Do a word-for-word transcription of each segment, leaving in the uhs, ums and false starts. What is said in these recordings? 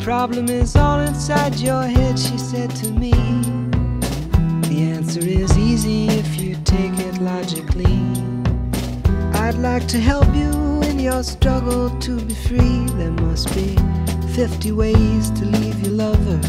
problem is all inside your head, she said to me. The answer is easy if you take it logically. I'd like to help you in your struggle to be free. There must be fifty ways to leave your lover.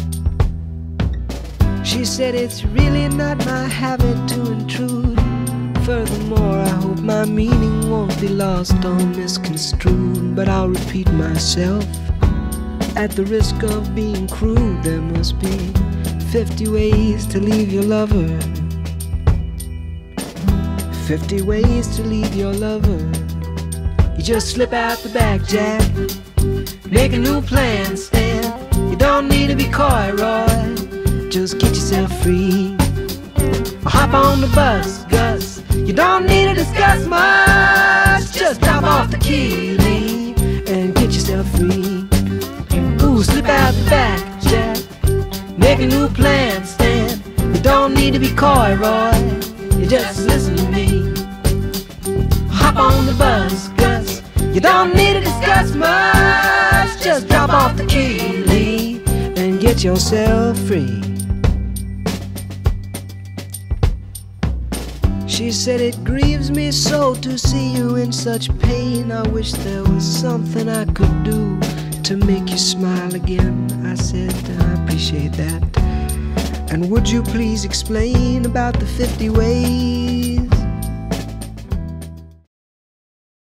She said it's really not my habit to intrude. Furthermore, I hope my meaning won't be lost or misconstrued. But I'll repeat myself at the risk of being crude. There must be fifty ways to leave your lover. Fifty ways to leave your lover. You just slip out the back, Jack. Make a new plan, Stan. You don't need to be coy, Roy. Just get yourself free. Or hop on the bus, Gus. You don't need to discuss much. Just drop off the key, Lee, and get yourself free. Ooh, slip out the back, Jack. Make a new plan, Stan. You don't need to be coy, Roy. You just listen to me. Hop on the bus, Gus. You don't need to discuss much. Just drop off the key, Lee, and get yourself free. She said, it grieves me so to see you in such pain. I wish there was something I could do to make you smile again. I said, I appreciate that. And would you please explain about the fifty ways